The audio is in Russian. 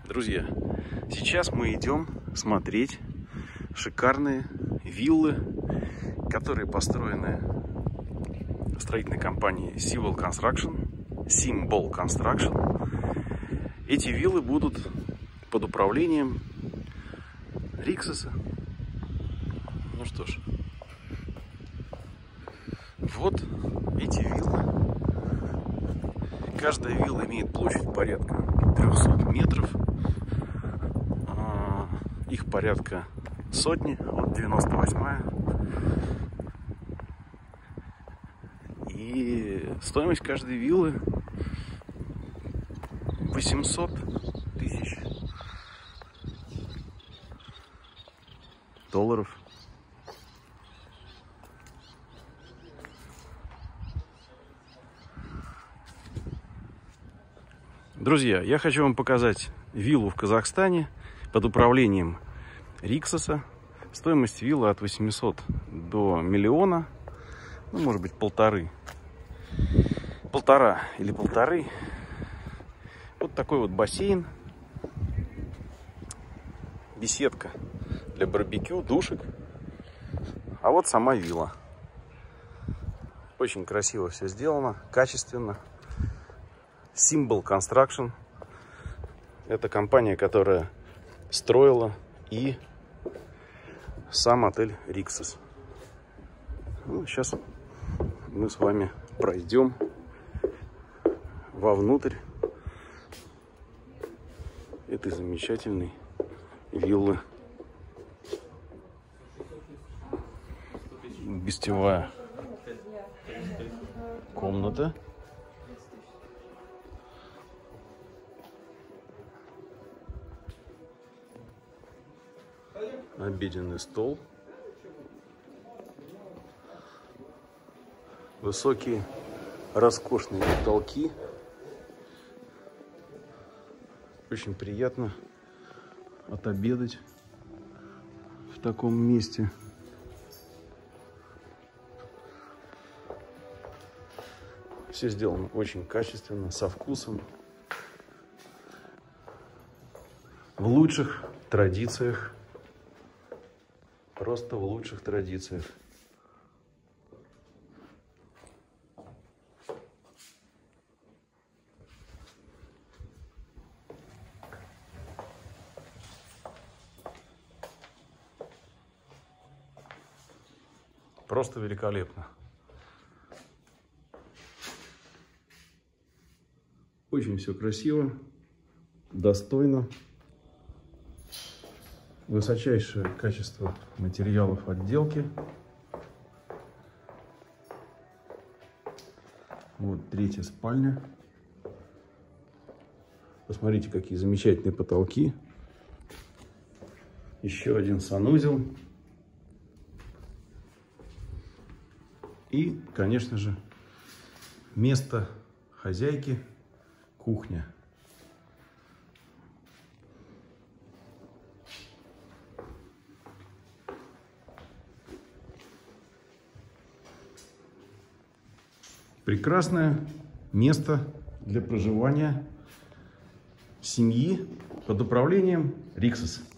Друзья, сейчас мы идем смотреть шикарные виллы, которые построены строительной компанией Symbol Construction. Эти виллы будут под управлением Риксоса. Ну что ж, вот эти виллы. Каждая вилла имеет площадь порядка 300 метров. Их порядка сотни, вот 98-я. И стоимость каждой виллы 800 тысяч долларов. Друзья, я хочу вам показать виллу в Казахстане под управлением Риксоса. Стоимость виллы от 800 до миллиона, ну, может быть, полтора или полторы. Вот такой вот бассейн, беседка для барбекю, душек. А вот сама вилла. Очень красиво все сделано, качественно. Symbol Construction. Это компания, которая строила и сам отель Риксос. Ну, сейчас мы с вами пройдем вовнутрь этой замечательной виллы. Гостевая комната. Обеденный стол. Высокие, роскошные потолки. Очень приятно отобедать в таком месте. Все сделано очень качественно, со вкусом. В лучших традициях. Просто в лучших традициях. Просто великолепно. Очень все красиво, достойно. Высочайшее качество материалов отделки. Вот третья спальня. Посмотрите, какие замечательные потолки. Еще один санузел. И, конечно же, место хозяйки — кухня. Прекрасное место для проживания семьи под управлением Риксоса.